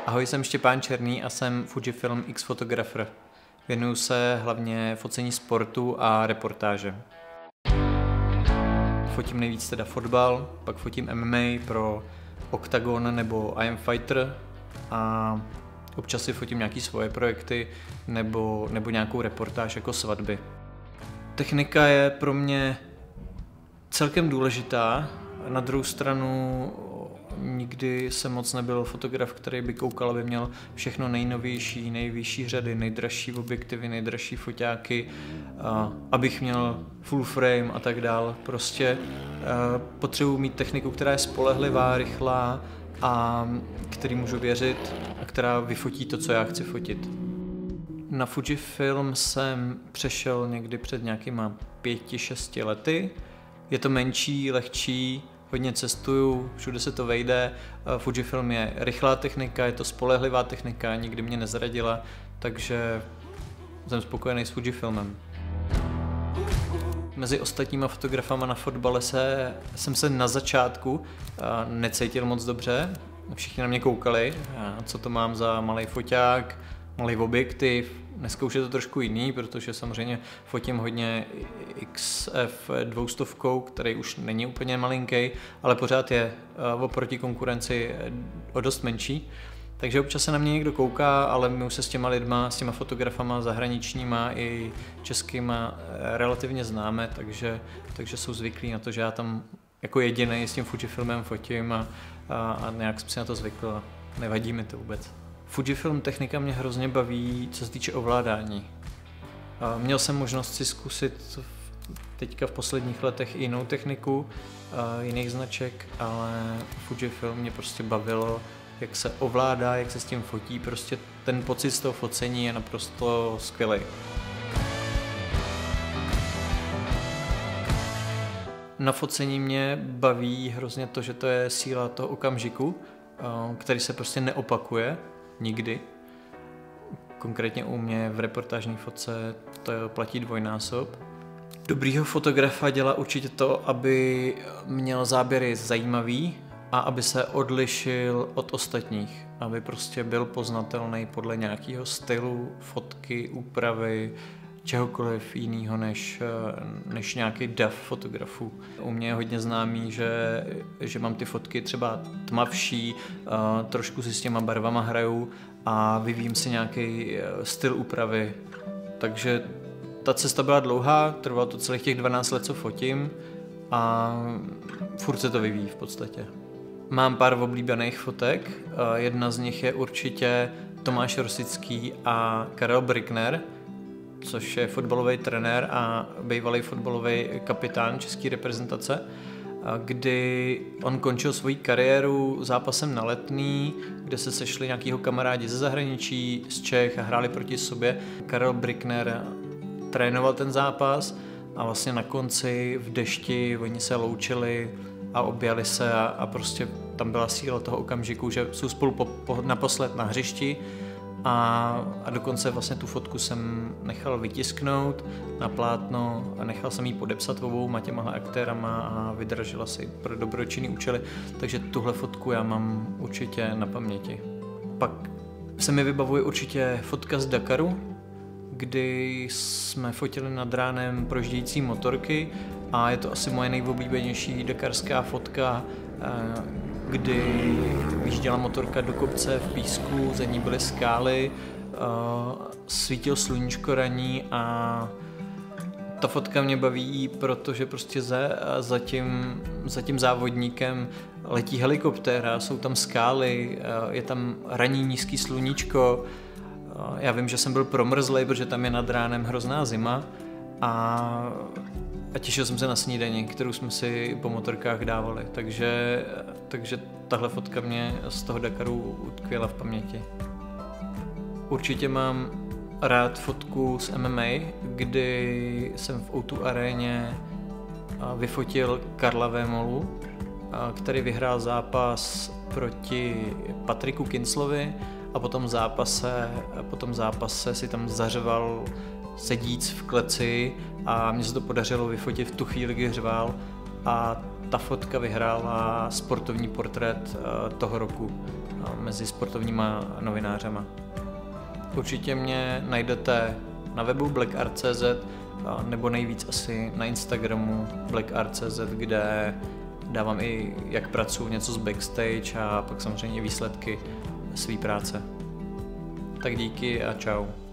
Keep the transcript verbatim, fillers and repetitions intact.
Ahoj, jsem Štěpán Černý a jsem Fujifilm X fotografr. Věnuju se hlavně focení sportu a reportáže. Fotím nejvíc teda fotbal, pak fotím M M A pro Octagon nebo I Am Fighter a občas si fotím nějaké svoje projekty nebo, nebo nějakou reportáž jako svatby. Technika je pro mě celkem důležitá, na druhou stranu nikdy jsem moc nebyl fotograf, který by koukal, aby měl všechno nejnovější, nejvyšší řady, nejdražší objektivy, nejdražší foťáky, abych měl full frame a tak dál. Prostě potřebuji mít techniku, která je spolehlivá, rychlá a který můžu věřit a která vyfotí to, co já chci fotit. Na Fujifilm jsem přešel někdy před nějakýma pěti, šesti lety. Je to menší, lehčí, hodně cestuju, všude se to vejde. Fujifilm je rychlá technika, je to spolehlivá technika, nikdy mě nezradila, takže jsem spokojený s Fujifilmem. Mezi ostatníma fotografama na fotbale se, jsem se na začátku necítil moc dobře. Všichni na mě koukali, co to mám za malý foťák, malý objektiv. Dneska už je to trošku jiný, protože samozřejmě fotím hodně X F dvě stě, který už není úplně malinký, ale pořád je oproti konkurenci o dost menší. Takže občas se na mě někdo kouká, ale my už se s těma lidma, s těma fotografama zahraničníma i českýma relativně známe, takže, takže jsou zvyklí na to, že já tam jako jedinej s tím Fujifilmem fotím a, a, a nějak jsem si na to zvykl a nevadí mi to vůbec. Fujifilm technika mě hrozně baví, co se týče ovládání. Měl jsem možnost si zkusit teďka v posledních letech i jinou techniku, jiných značek, ale Fujifilm mě prostě bavilo, jak se ovládá, jak se s tím fotí, prostě ten pocit z toho focení je naprosto skvělý. Na focení mě baví hrozně to, že to je síla toho okamžiku, který se prostě neopakuje nikdy. Konkrétně u mě v reportážní fotce to platí dvojnásob. Dobrýho fotografa dělá určitě to, aby měl záběry zajímavý a aby se odlišil od ostatních, aby prostě byl poznatelný podle nějakého stylu, fotky, úpravy, čehokoliv jiného než, než nějaký dav fotografů. U mě je hodně známý, že, že mám ty fotky třeba tmavší, trošku si s těma barvama hraju a vyvím si nějaký styl úpravy. Takže ta cesta byla dlouhá, trvalo to celých těch dvanáct let, co fotím a furt se to vyvíjí v podstatě. Mám pár oblíbených fotek, jedna z nich je určitě Tomáš Rosický a Karel Brückner, což je fotbalový trenér a bývalý fotbalový kapitán české reprezentace, kdy on končil svoji kariéru zápasem na Letný, kde se sešli nějakýho kamarádi ze zahraničí, z Čech a hráli proti sobě. Karel Brückner trénoval ten zápas a vlastně na konci v dešti oni se loučili a objali se a, a prostě tam byla síla toho okamžiku, že jsou spolu po, po, naposled na hřišti. A, a dokonce vlastně tu fotku jsem nechal vytisknout na plátno a nechal jsem ji podepsat obou těma aktérama a vydražila si pro dobročinný účely, takže tuhle fotku já mám určitě na paměti. Pak se mi vybavuje určitě fotka z Dakaru, kdy jsme fotili nad ránem projíždějící motorky a je to asi moje nejoblíbenější dakarská fotka, kdy vyjížděla motorka do kopce v písku, za ní byly skály, svítil sluníčko raní a ta fotka mě baví, protože prostě za, za, tím, za tím závodníkem letí helikoptéra, jsou tam skály, je tam ranní nízký sluníčko. Já vím, že jsem byl promrzlej, protože tam je nad ránem hrozná zima a A těšil jsem se na snídani, kterou jsme si po motorkách dávali, takže, takže tahle fotka mě z toho Dakaru utkvěla v paměti. Určitě mám rád fotku z M M A, kdy jsem v O dva aréně vyfotil Karla Vémolu, který vyhrál zápas proti Patriku Kinslovi a po tom zápase, po tom zápase si tam zařval sedíc v kleci a mně se to podařilo vyfotit v tu chvíli, kdy řval a ta fotka vyhrála sportovní portrét toho roku mezi sportovníma novinářema. Určitě mě najdete na webu blackart tečka cz nebo nejvíc asi na Instagramu blackart tečka cz, kde dávám i jak pracuji, něco z backstage a pak samozřejmě výsledky své práce. Tak díky a čau.